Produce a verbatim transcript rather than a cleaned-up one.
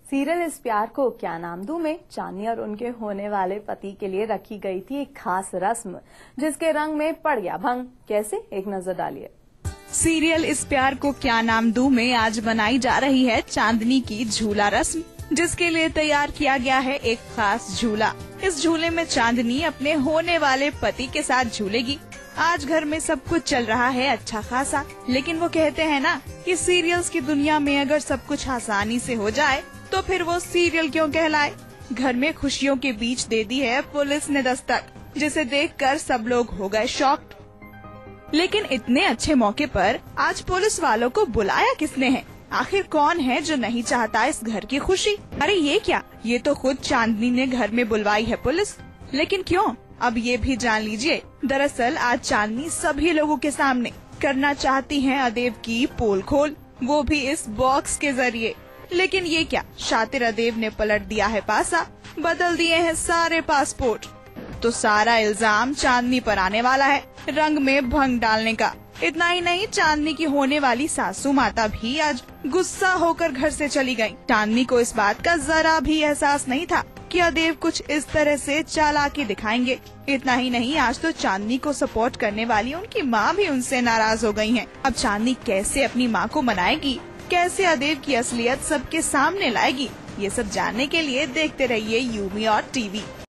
Serial इस प्यार को क्या नाम दूं में चांदनी और उनके होने वाले पति के लिए रखी गई थी एक खास रस्म, जिसके रंग में पड़ गया भंग। कैसे, एक नजर डालिए। सीरियल इस प्यार को क्या नाम दूं में आज बनाई जा रही है चांदनी की झूला रस्म, जिसके लिए तैयार किया गया है एक खास झूला। इस झूले में चांदनी अपने होने वाले पति के साथ झूलेगी। आज घर में सब कुछ चल रहा है अच्छा खासा, लेकिन वो कहते हैं ना कि सीरियल्स की दुनिया में अगर सब कुछ आसानी से हो जाए तो फिर वो सीरियल क्यों कहलाए। घर में खुशियों के बीच दे दी है पुलिस ने दस्तक, जिसे देखकर सब लोग हो गए शॉक्ड। लेकिन इतने अच्छे मौके पर आज पुलिस वालों को बुलाया किसने है? आखिर कौन है जो नहीं चाहता इस घर की खुशी? अरे ये क्या, ये तो खुद चांदनी ने घर में बुलवाई है पुलिस। लेकिन क्यों, अब ये भी जान लीजिए। दरअसल आज चांदनी सभी लोगों के सामने करना चाहती है अदेव की पोल खोल, वो भी इस बॉक्स के जरिए। लेकिन ये क्या, शातिर अदेव ने पलट दिया है पासा, बदल दिए हैं सारे पासपोर्ट। तो सारा इल्जाम चांदनी पर आने वाला है, रंग में भंग डालने का। इतना ही नहीं, चांदनी की होने वाली सासू माता भी आज गुस्सा होकर घर से चली गयी। चांदनी को इस बात का जरा भी एहसास नहीं था कि अदेव कुछ इस तरह से चालाकी दिखाएंगे। इतना ही नहीं, आज तो चांदनी को सपोर्ट करने वाली उनकी माँ भी उनसे नाराज हो गई है। अब चांदनी कैसे अपनी माँ को मनाएगी, कैसे अदेव की असलियत सबके सामने लाएगी, ये सब जानने के लिए देखते रहिए यूमी और टीवी।